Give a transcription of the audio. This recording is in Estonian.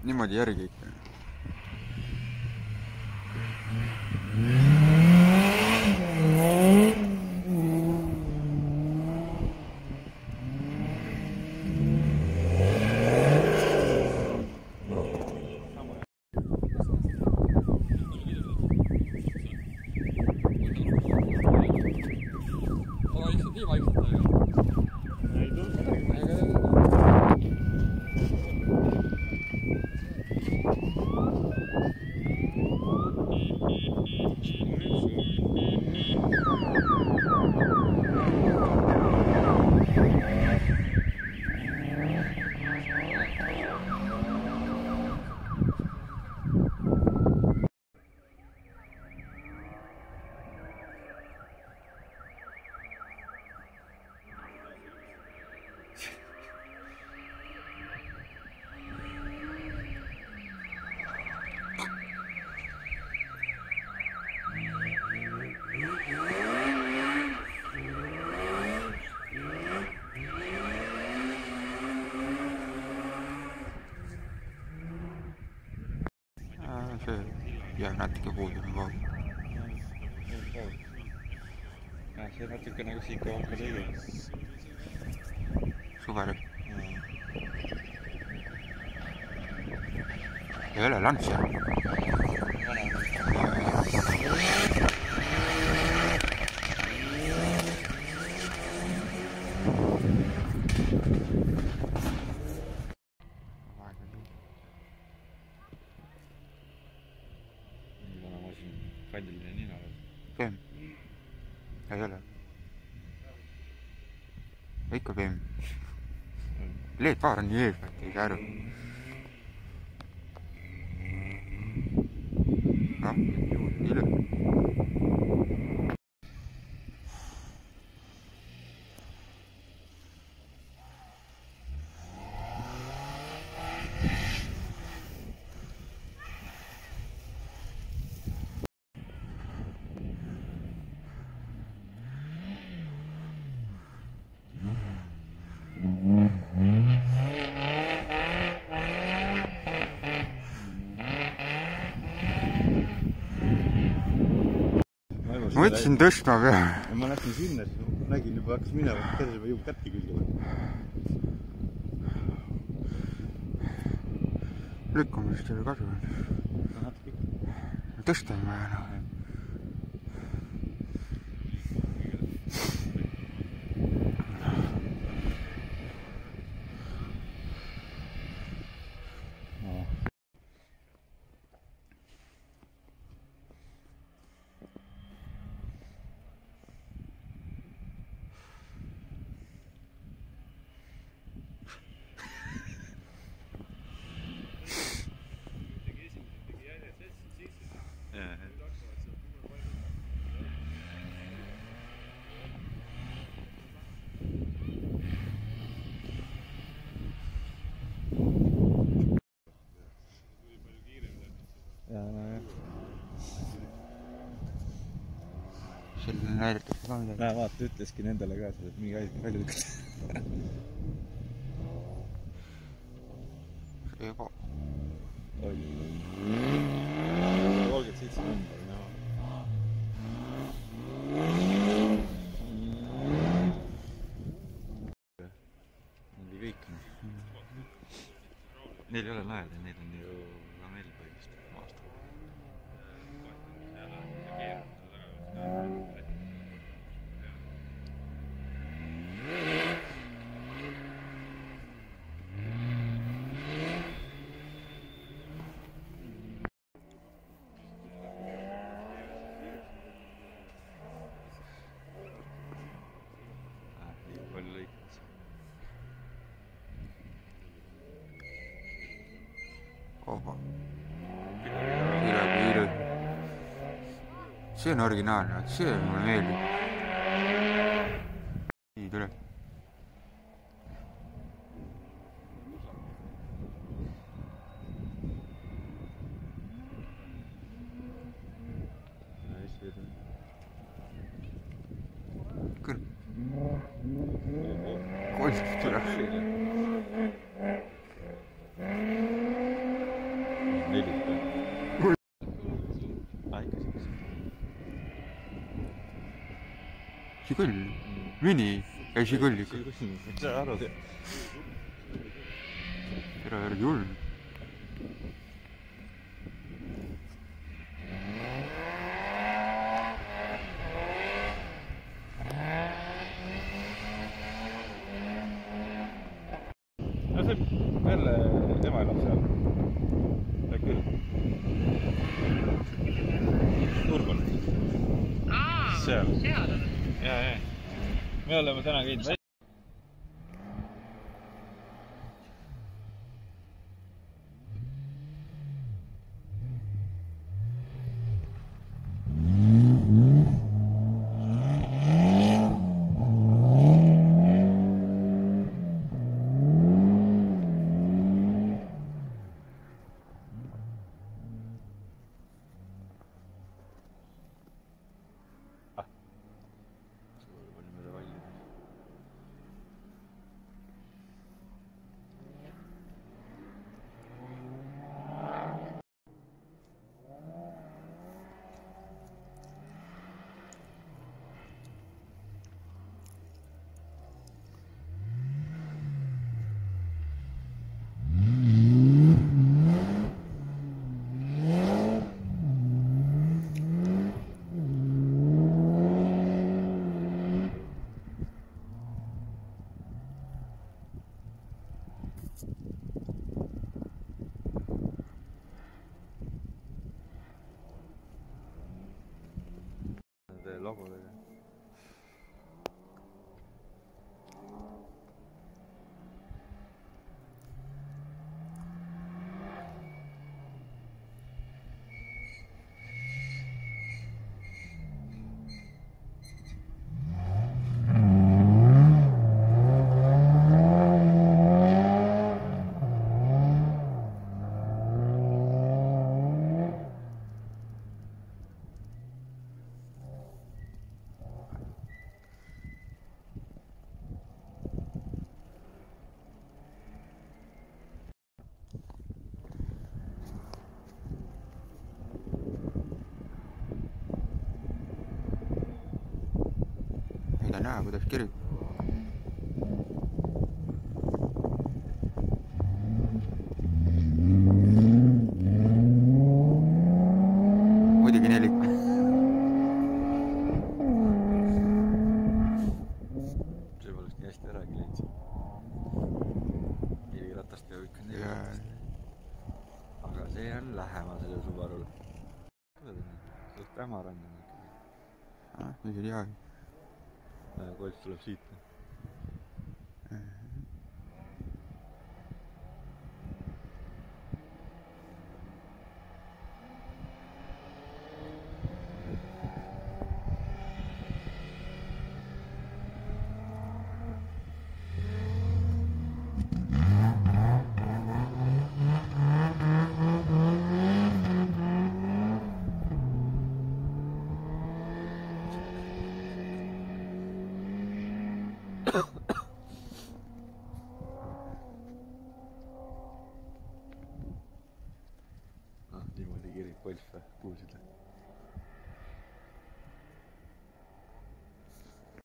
niimoodi järgi ikka. See jääb natuke puudune kogu. See natuke nagu siika hakka tegi. Suvel. Ei ole lants jah. Kandiline nina või? PM. Ei ole. Ikka PM. LED-paar on nii ees, et ei saa aru. Noh, ilm. Ma võtsin tõstma peale. Ma läksin sinna, siis nägin juba hakkas minema, käes juba kätte külge. Lükkamist ei ole kasu. Tõsta ei vaja enam. Selline näidatakse ka midagi. Vaata, ütleski nendele ka, et mingi asi välja lükata. See juba. 37 number, näha. Oli kõik. Neil ei ole naeda, neil on ju lamell põhimõtteliselt maast. Opa. Kiire. See on originaalne, see mulle meeldib. Nii tule. Küll. Kolm tule. Žigul, Mini ja Žigul ikka. Mis sa arvad? Tere, ära julg. No see jälle ema elab seal. Äkki Turban. Seal. Jaa. Me oleme täna käinud logodega. Ei näe, kuidas kirjutab. Muidugi nelik. See poleks nii hästi äragi leidnud. Ratast peab ikka nelikratast. Aga see on lähemal selle Subarule. Suht hämarann on ikkagi. Nüüd oli hea. Golf tuleb siit.